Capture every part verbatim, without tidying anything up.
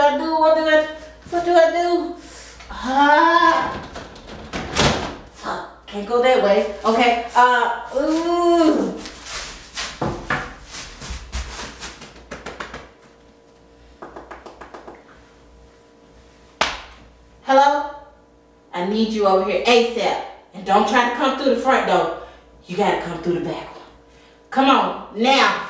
I do? What do I what do I do? Ah, fuck, can't go that way. Okay, uh, ooh. Hello? I need you over here ASAP. And don't try to come through the front door. You gotta come through the back one. Come on, now.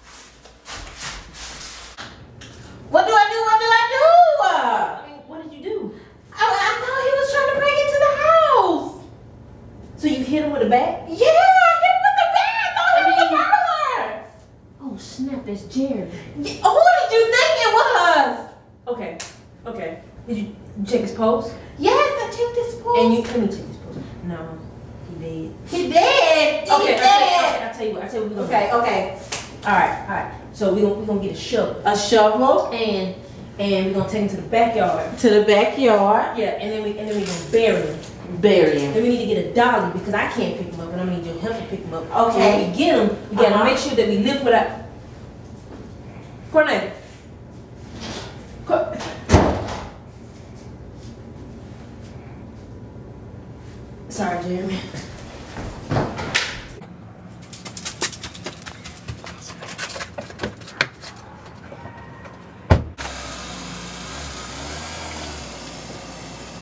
What do I do? What do I do? I mean, what did you do? I, I thought he was trying to break into the house. So you hit him with a bat? Yeah, I hit him with the bat. I thought it was a burglar. Oh snap, that's Jerry. Yeah, who did you think it was? Okay, okay. Did you check his pulse? Yes, I checked his pulse. And you, let me check his pulse. No, he dead. He dead. He Okay, dead. okay, I'll tell you what, I'll tell you what we're Okay, gonna okay. do. Alright, alright. So we're gonna, we're gonna get a shovel. A shovel. And and we're gonna take him to the backyard. To the backyard. Yeah, and then we and then we're gonna bury him. Bury him. Then we need to get a dolly because I can't pick him up and I'm gonna need your help to pick him up. Okay. So when we get him, we gotta Uh-huh. make sure that we lift without Courtenay. Cour- Sorry, Jeremy.